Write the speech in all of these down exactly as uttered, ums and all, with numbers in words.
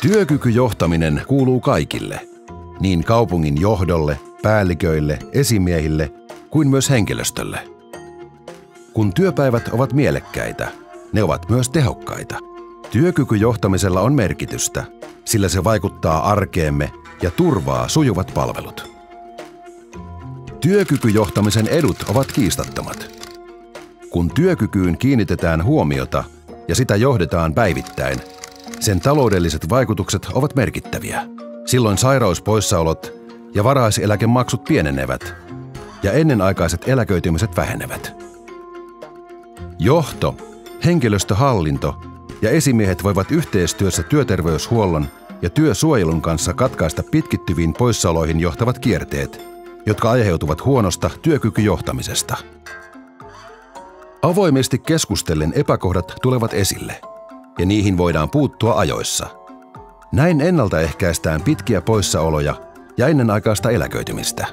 Työkykyjohtaminen kuuluu kaikille, niin kaupungin johdolle, päälliköille, esimiehille kuin myös henkilöstölle. Kun työpäivät ovat mielekkäitä, ne ovat myös tehokkaita. Työkykyjohtamisella on merkitystä, sillä se vaikuttaa arkeemme ja turvaa sujuvat palvelut. Työkykyjohtamisen edut ovat kiistattomat. Kun työkykyyn kiinnitetään huomiota ja sitä johdetaan päivittäin, sen taloudelliset vaikutukset ovat merkittäviä. Silloin sairauspoissaolot ja varhaiseläkemaksut pienenevät ja ennenaikaiset eläköitymiset vähenevät. Johto, henkilöstöhallinto ja esimiehet voivat yhteistyössä työterveyshuollon ja työsuojelun kanssa katkaista pitkittyviin poissaoloihin johtavat kierteet, jotka aiheutuvat huonosta työkykyjohtamisesta. Avoimesti keskustellen epäkohdat tulevat esille, ja niihin voidaan puuttua ajoissa. Näin ennaltaehkäistään pitkiä poissaoloja ja ennenaikaista eläköitymistä.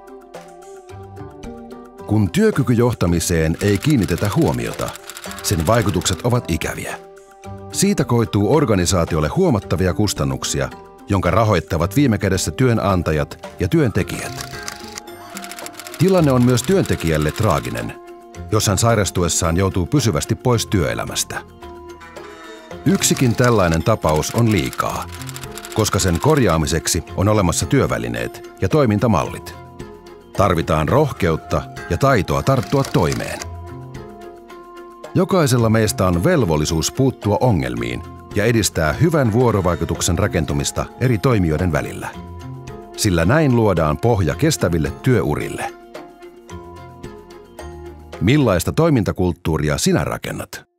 Kun työkykyjohtamiseen ei kiinnitetä huomiota, sen vaikutukset ovat ikäviä. Siitä koituu organisaatiolle huomattavia kustannuksia, jonka rahoittavat viime kädessä työnantajat ja työntekijät. Tilanne on myös työntekijälle traaginen, jos hän sairastuessaan joutuu pysyvästi pois työelämästä. Yksikin tällainen tapaus on liikaa, koska sen korjaamiseksi on olemassa työvälineet ja toimintamallit. Tarvitaan rohkeutta ja taitoa tarttua toimeen. Jokaisella meistä on velvollisuus puuttua ongelmiin ja edistää hyvän vuorovaikutuksen rakentumista eri toimijoiden välillä. Sillä näin luodaan pohja kestäville työurille. Millaista toimintakulttuuria sinä rakennat?